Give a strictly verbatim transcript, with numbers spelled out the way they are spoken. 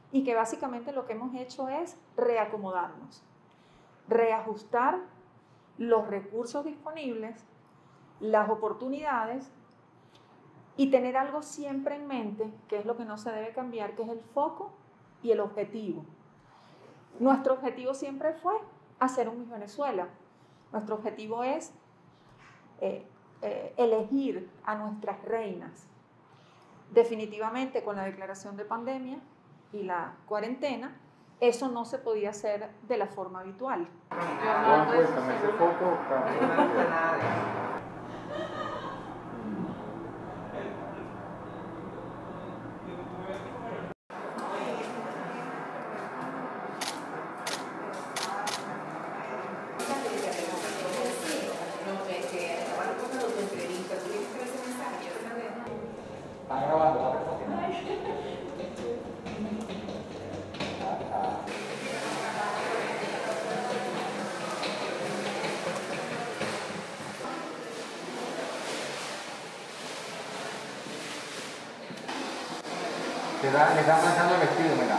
y que básicamente lo que hemos hecho es reacomodarnos, reajustar los recursos disponibles, las oportunidades y tener algo siempre en mente, que es lo que no se debe cambiar, que es el foco y el objetivo. Nuestro objetivo siempre fue hacer un Miss Venezuela. Nuestro objetivo es eh, eh, elegir a nuestras reinas. Definitivamente, con la declaración de pandemia y la cuarentena, eso no se podía hacer de la forma habitual. Juan, cuéntame, ese foco, está grabando. Le está manchando el vestido, mira.